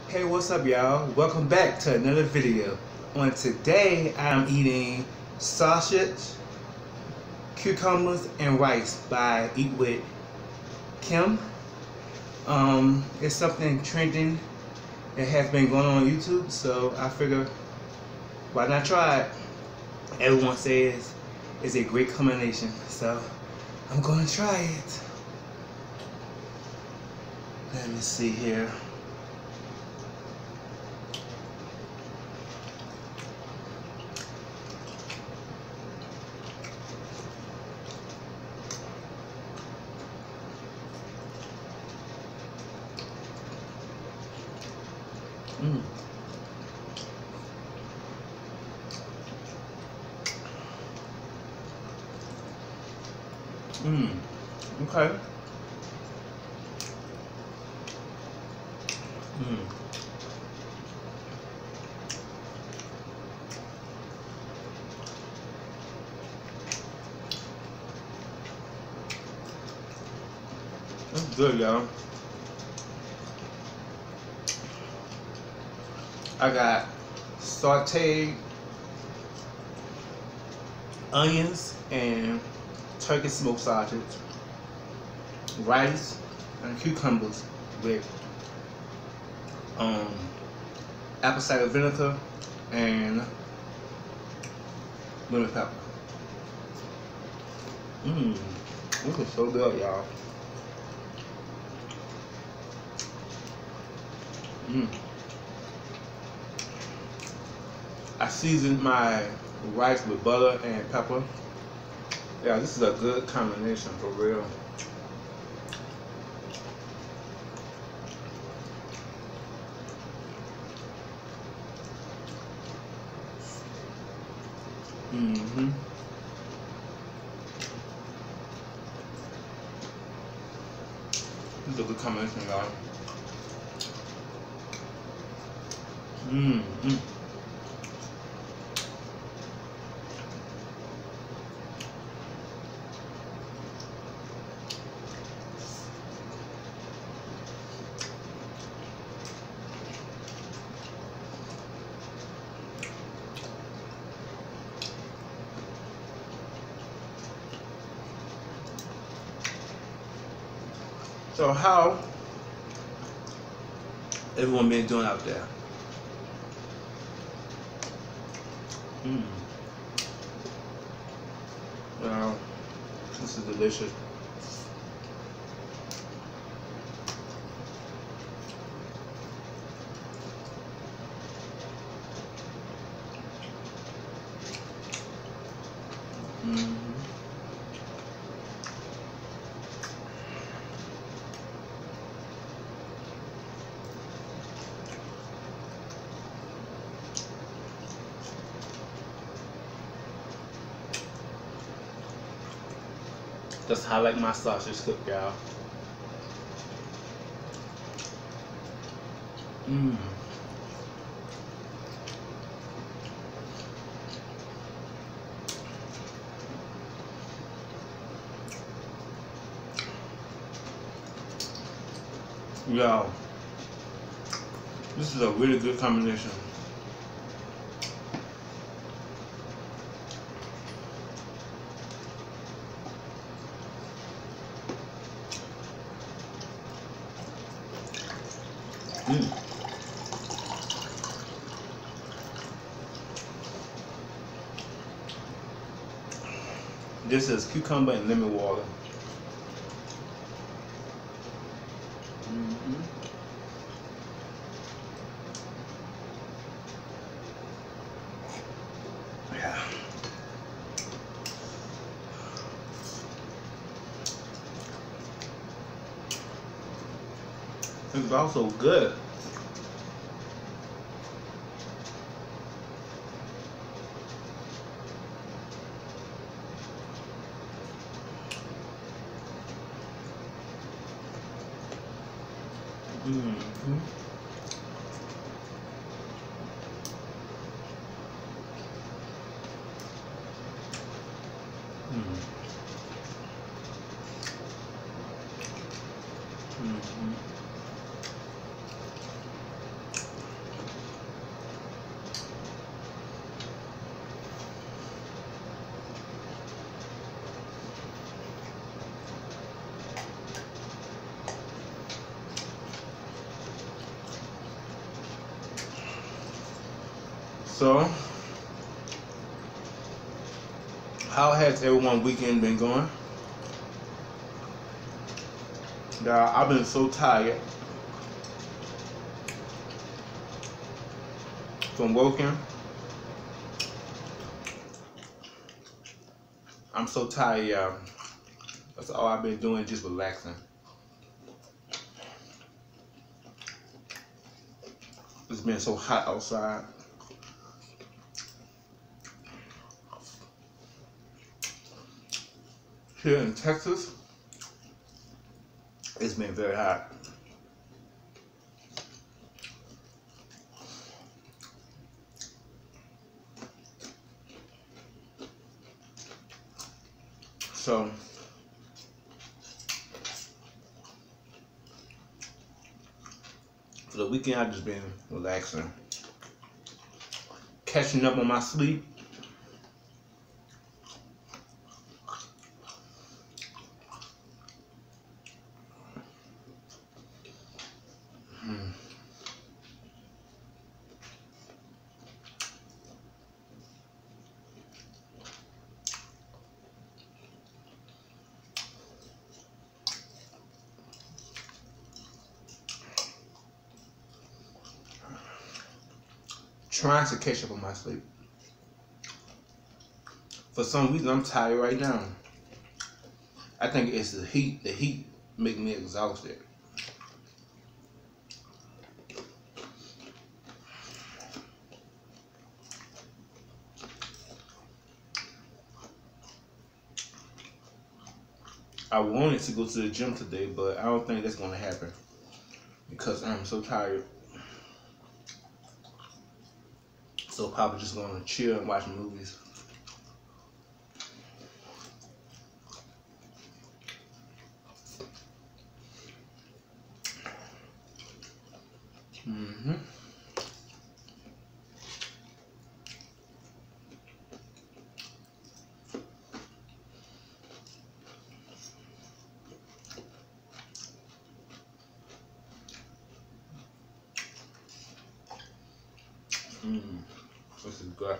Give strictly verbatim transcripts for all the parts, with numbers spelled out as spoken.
Hey, what's up, y'all? Welcome back to another video. On today, I'm eating sausage, cucumbers, and rice by Eat with Kim. Um, it's something trending that has been going on YouTube, so I figure why not try it? Everyone says it's a great combination, so I'm gonna try it. Let me see here. Mm. Mm. Okay. Mm. That's good, y'all. I got sauteed onions and turkey smoked sausage, rice, and cucumbers with um, apple cider vinegar and lemon pepper. Mmm, this is so good, y'all. Mmm. I seasoned my rice with butter and pepper. Yeah, this is a good combination for real. Mm-hmm. This is a good combination, y'all. Mm-hmm. So how everyone been doing out there? Mm. Well, this is delicious. Mm-hmm. That's how I like my sausage cooked, y'all. Mmm. Yo, this is a really good combination. Mm. This is cucumber and lemon water. Mm-hmm. Yeah. It's also good. Mm-hmm. Mm. Mm-hmm. So, how has everyone's weekend been going? Yeah, I've been so tired from working. I'm so tired, y'all. That's all I've been doing, just relaxing. It's been so hot outside. Here in Texas, it's been very hot. So, for the weekend, I've just been relaxing, catching up on my sleep. Hmm. Trying to catch up on my sleep. For some reason, I'm tired right now. I think it's the heat. The heat makes me exhausted. I wanted to go to the gym today, but I don't think that's going to happen because I'm so tired. So probably just going to chill and watch movies. Mm-hmm. Mm, this is good.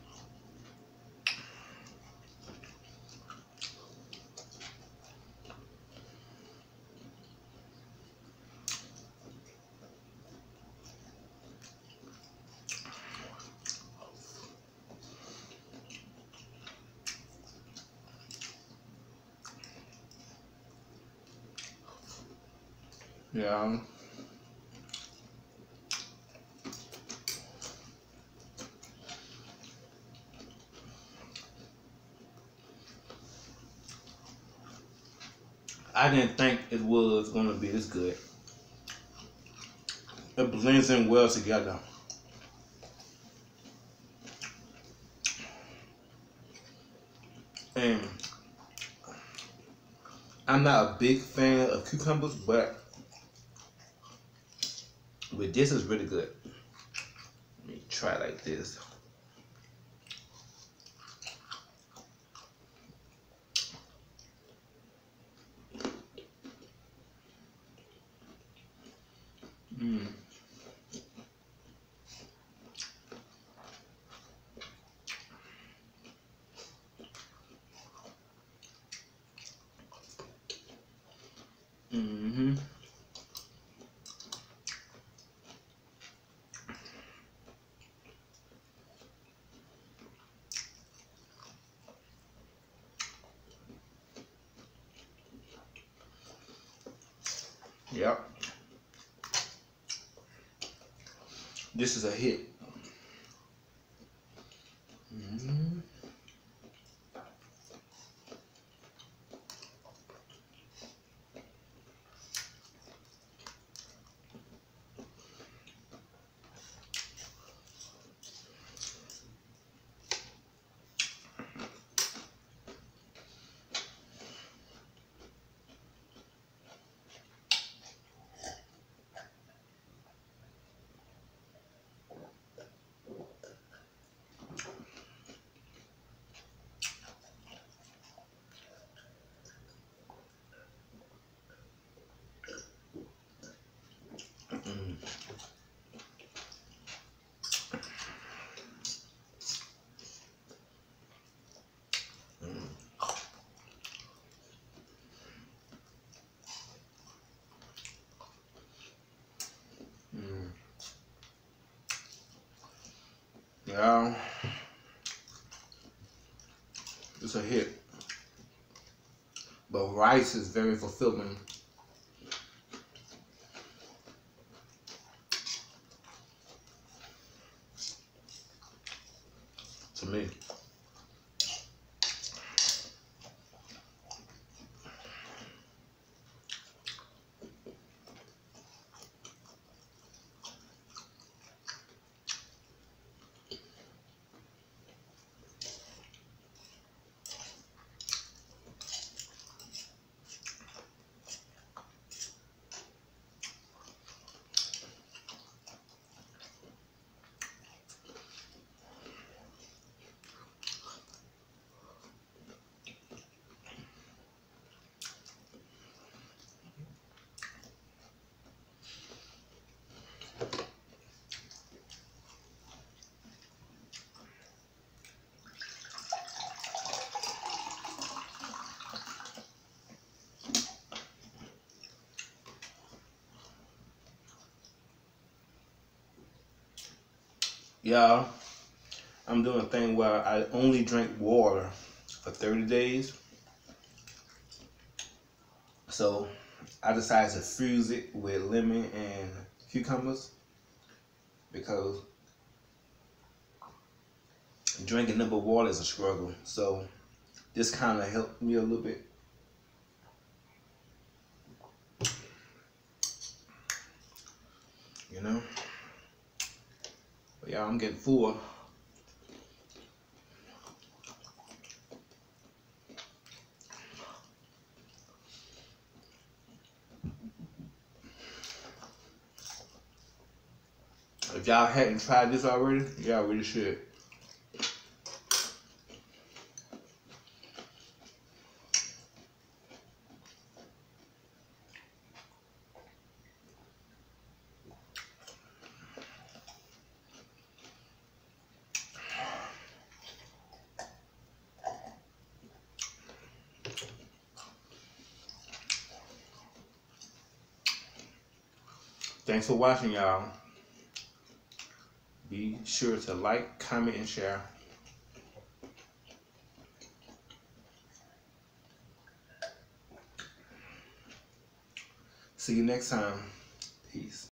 Yeah. I didn't think it was going to be this good. It blends in well together. And I'm not a big fan of cucumbers, but with this is really good. Let me try it like this. Mm. Mm-hmm. Yep. This is a hit. Mm-hmm. Yeah, it's a hit. But rice is very fulfilling. To me. Yeah, I'm doing a thing where I only drink water for thirty days. So I decided to freeze it with lemon and cucumbers because drinking number water is a struggle. So this kind of helped me a little bit. You know? But yeah, I'm getting full. If y'all hadn't tried this already, y'all really should. Thanks for watching, y'all. Be sure to like, comment, and share. See you next time. Peace.